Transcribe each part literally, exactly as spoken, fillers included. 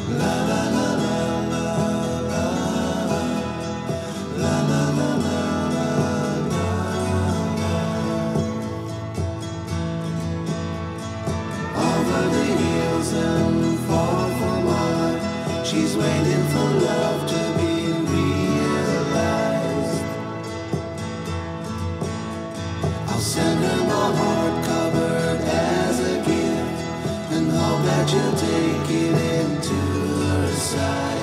Over the hills and far from mine, she's waiting for love to be realized. I'll send her my heart covered as a gift, and hope that you'll take it into her side.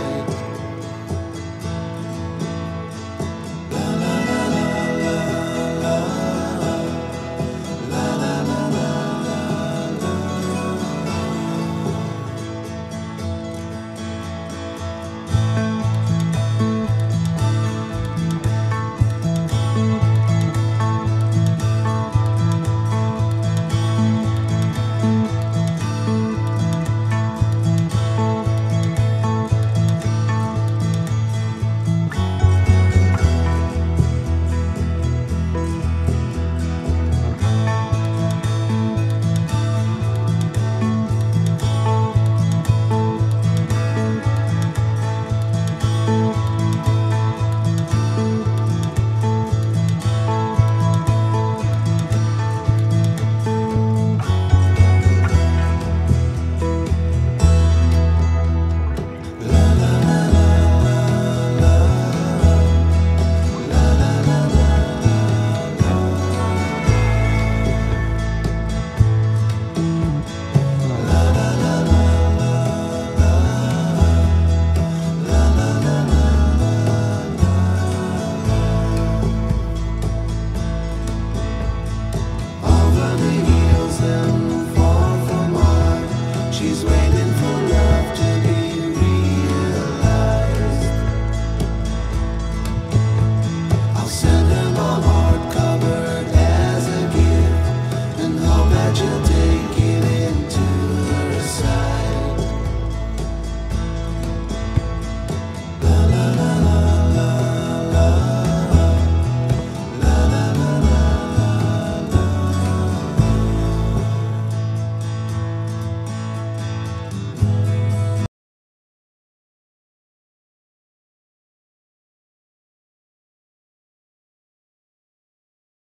She's waiting.